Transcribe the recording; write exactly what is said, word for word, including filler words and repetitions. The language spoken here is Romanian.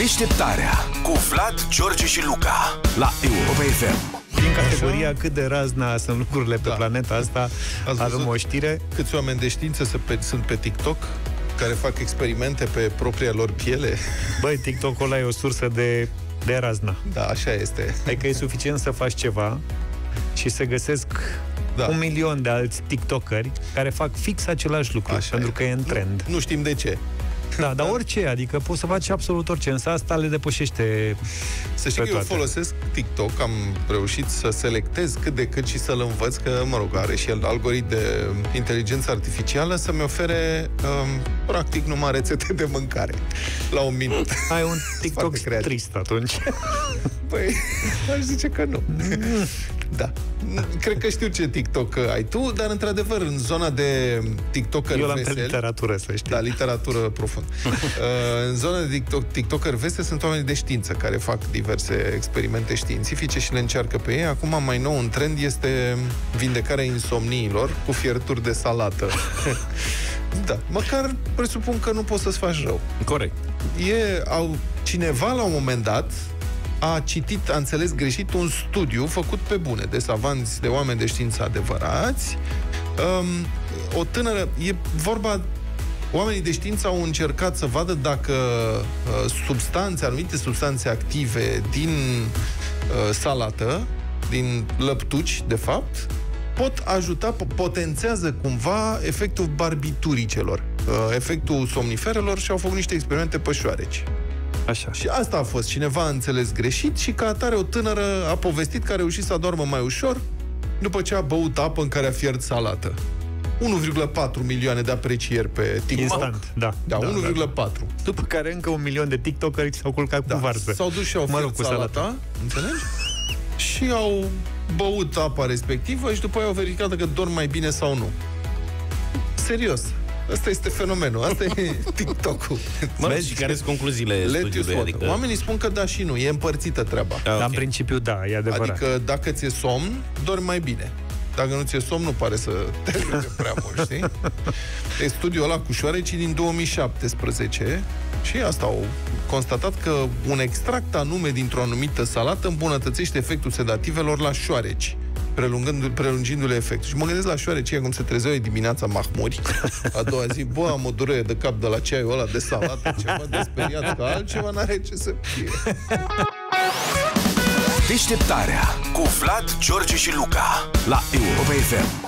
Deșteptarea cu Vlad, George și Luca la Europa F M. Din categoria cât de razna sunt lucrurile pe da. planeta asta, avem o știre. Câți oameni de știință sunt pe TikTok care fac experimente pe propria lor piele? Băi, TikTok-ul ăla e o sursă de, de razna. Da, așa este. Adică e suficient să faci ceva și se găsesc da. un milion de alți TikTokeri care fac fix același lucru, așa pentru e. că e în trend. Nu, nu știm de ce. Da, dar orice, adică poți să faci absolut orice, însă asta le depășește. Să știi că eu folosesc TikTok, am reușit să selectez cât de cât și să-l învăț, că, mă rog, are și el algoritm de inteligență artificială, să-mi ofere, um, practic, numai rețete de mâncare la un minut. Ai un TikTok trist atunci. Păi, aș zice că nu. Da. Cred că știu ce TikTok ai tu, dar, într-adevăr, în zona de TikToker eu l-am vesel... pe literatură, să știi. Da, literatură profund. uh, în zona de TikTok, TikToker vesel sunt oameni de știință care fac diverse experimente științifice și le încearcă pe ei. Acum, mai nou, un trend este vindecarea insomniilor cu fierturi de salată. Da, măcar presupun că nu poți să-ți faci rău. Corect. E, au, cineva, la un moment dat, a citit, a înțeles greșit un studiu făcut pe bune, de savanți, de oameni de știință adevărați. Um, o tânără, e vorba, oamenii de știință au încercat să vadă dacă uh, substanțe, anumite substanțe active din uh, salată, din lăptuci, de fapt, pot ajuta, potențează cumva efectul barbituricelor, uh, efectul somniferelor, și au făcut niște experimente pe șoareci. Așa. Și asta a fost. Cineva a înțeles greșit și ca atare o tânără a povestit că a reușit să adormă mai ușor după ce a băut apă în care a fiert salată. unu virgulă patru milioane de aprecieri pe TikTok. Instant, da. Da, da unu virgulă patru. Da, da. După care încă un milion de TikTokeri s-au culcat da. cu varză. S-au dus și au fiert salata, salata, înțelegi? Și au băut apa respectivă și după aia au verificat că dorm mai bine sau nu. Serios. Asta este fenomenul. Asta e TikTok-ul. Mă, și care sunt concluziile studiului? Adică... Oamenii spun că da și nu. E împărțită treaba. Ah, okay. Dar în principiu da, e adevărat. Adică dacă ți-e somn, dormi mai bine. Dacă nu ți-e somn, nu pare să te ajunge prea mult, știi? E studiul ăla cu șoarecii din două mii șaptesprezece și asta au constatat că un extract anume dintr-o anumită salată îmbunătățește efectul sedativelor la șoareci, prelungindu-le efectul. Și mă gândesc la șoareci, cum se trezeau ei dimineața mahmuri, a doua zi, bă, am o durere de cap de la ceaiul ăla de salată, ceva de speriat, că altceva n-are ce să fie. Deșteptarea cu Vlad, George și Luca la Europa F M.